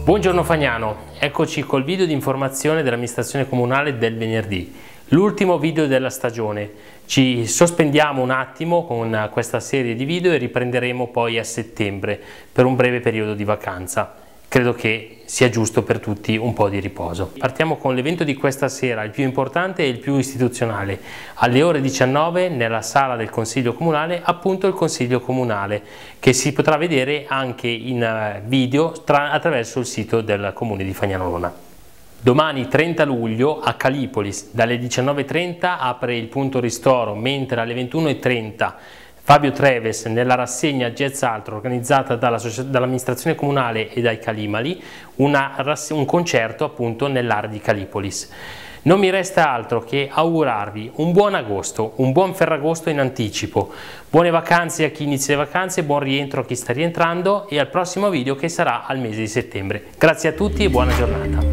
Buongiorno Fagnano, eccoci col video di informazione dell'amministrazione comunale del venerdì, l'ultimo video della stagione. Ci sospendiamo un attimo con questa serie di video e riprenderemo poi a settembre per un breve periodo di vacanza. Credo che sia giusto per tutti un po' di riposo. Partiamo con l'evento di questa sera, il più importante e il più istituzionale. Alle ore 19 nella sala del Consiglio Comunale, appunto il Consiglio Comunale, che si potrà vedere anche in video attraverso il sito del Comune di Fagnano Lona. Domani 30 luglio a Calipolis dalle 19:30 apre il punto ristoro, mentre alle 21:30 Fabio Treves nella rassegna Jazz Altro organizzata dall'amministrazione comunale e dai Calimali, un concerto appunto nell'area di Calipolis. Non mi resta altro che augurarvi un buon agosto, un buon Ferragosto in anticipo, buone vacanze a chi inizia le vacanze, buon rientro a chi sta rientrando e al prossimo video che sarà al mese di settembre. Grazie a tutti e buona giornata.